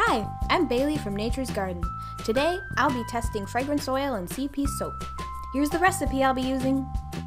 Hi, I'm Bailey from Nature's Garden. Today, I'll be testing fragrance oil and CP soap. Here's the recipe I'll be using.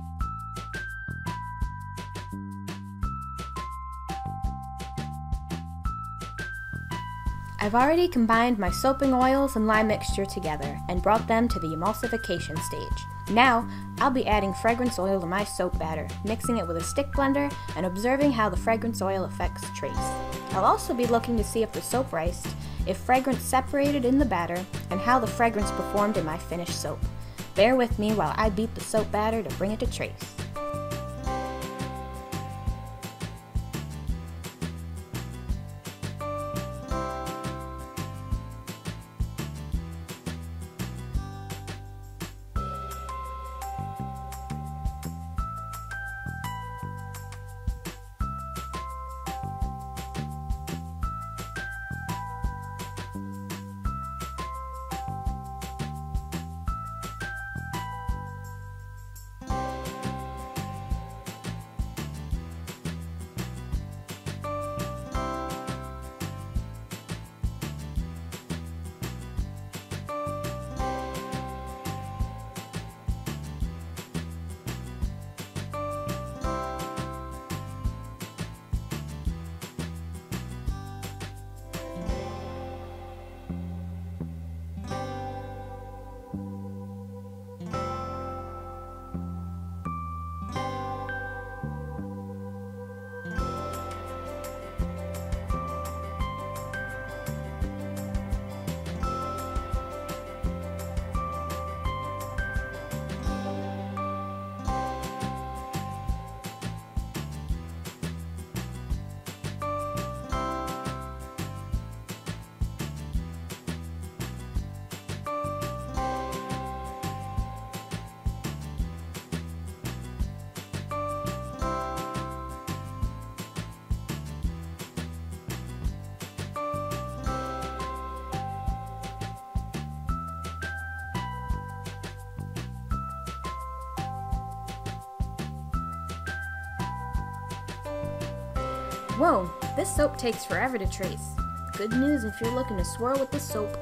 I've already combined my soaping oils and lime mixture together and brought them to the emulsification stage. Now, I'll be adding fragrance oil to my soap batter, mixing it with a stick blender and observing how the fragrance oil affects trace. I'll also be looking to see if the soap rised, if fragrance separated in the batter, and how the fragrance performed in my finished soap. Bear with me while I beat the soap batter to bring it to trace. Whoa, this soap takes forever to trace. Good news if you're looking to swirl with the soap.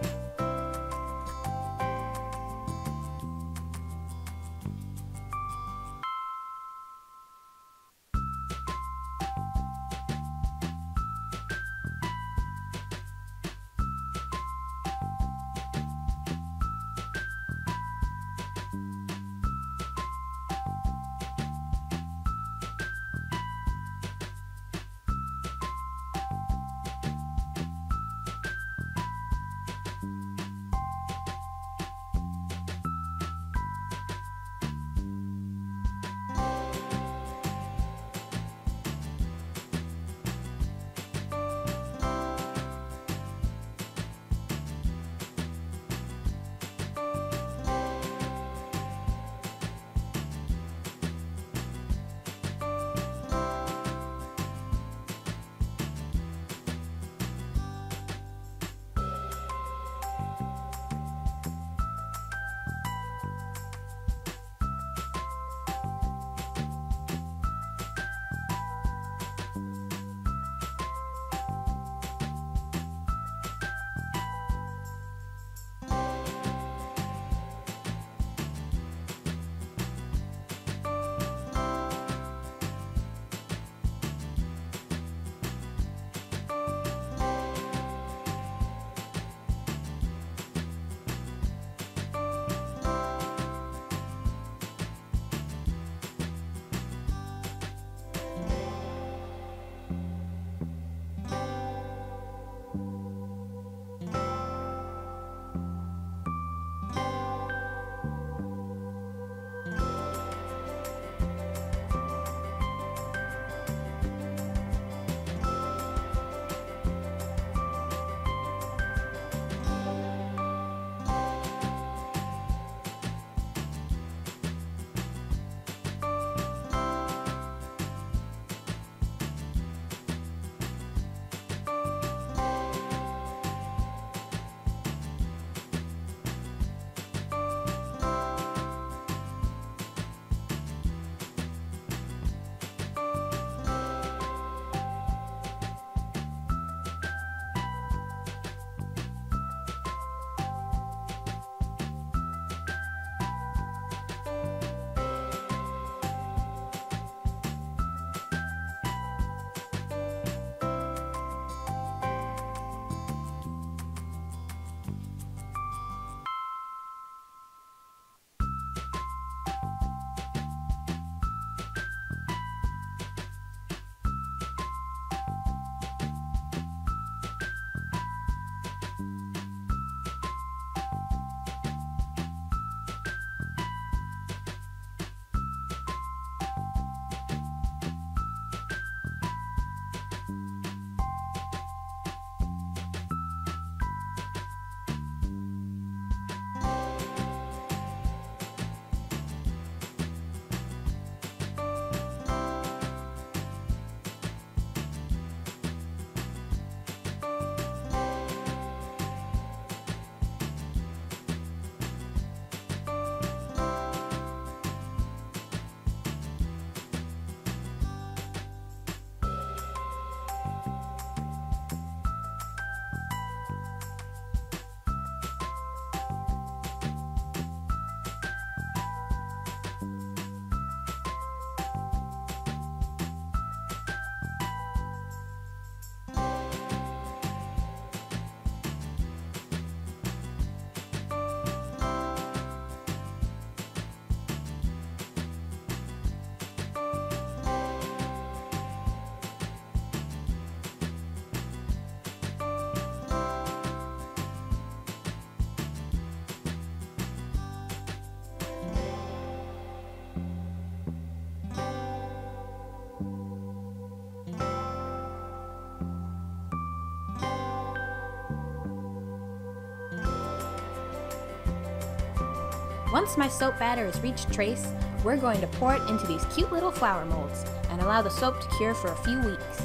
Once my soap batter has reached trace, we're going to pour it into these cute little flower molds and allow the soap to cure for a few weeks.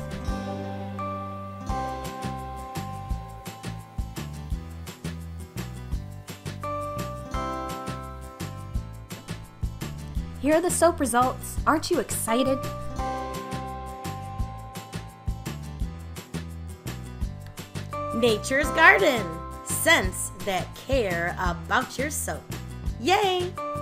Here are the soap results. Aren't you excited? Nature's Garden. Scents that care about your soap. Yay!